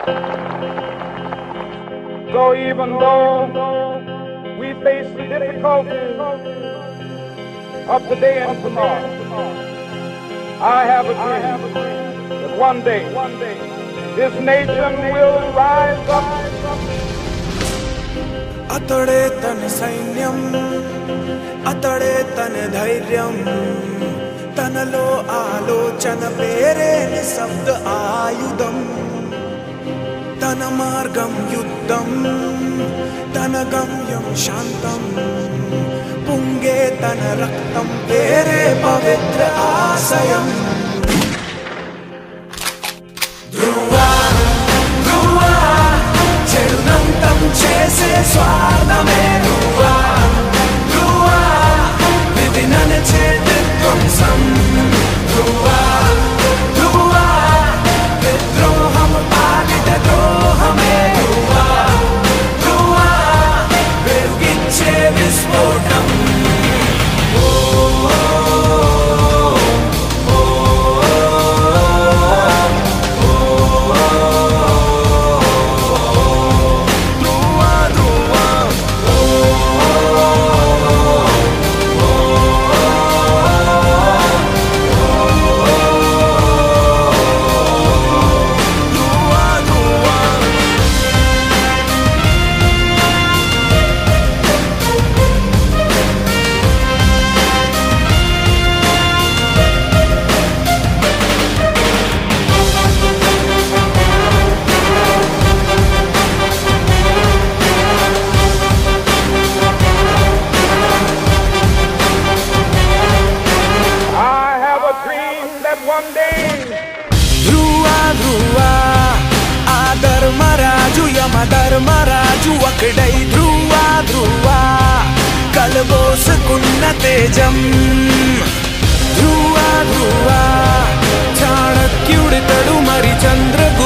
So even though we face the difficulties of today and tomorrow, I have a dream that one day this nation will rise up. అతడే తన సైన్యం, అతడే తన ధైర్యం, తనలో ఆలోచన పేరే నిశ్శబ్ద ఆయుధం. తన మార్గం యుద్ధం, తన గమ్యం శాంతం, పొంగే తన రక్తం పేరే పవిత్ర ఆశయం. ధ్రువా ధ్రువా చెడునంతం చేసే స్వార్థమే ధ్రువా ధ్రువా విధి నడిచే విధ్వంసం. ధ్రువా ధ్రువా విద్రోహం పాలిట ద్రోహమే. ధ్రువా ధ్రువా వెలుగిచ్చే విస్ఫోటం. ధర్మరాజు యమధర్మరాజు ఒకడై ధ్రువా ధ్రువా కలబోసుకున్న తేజం. ధ్రువా ధ్రువా చాణక్యుడితడు మరి చంద్రగు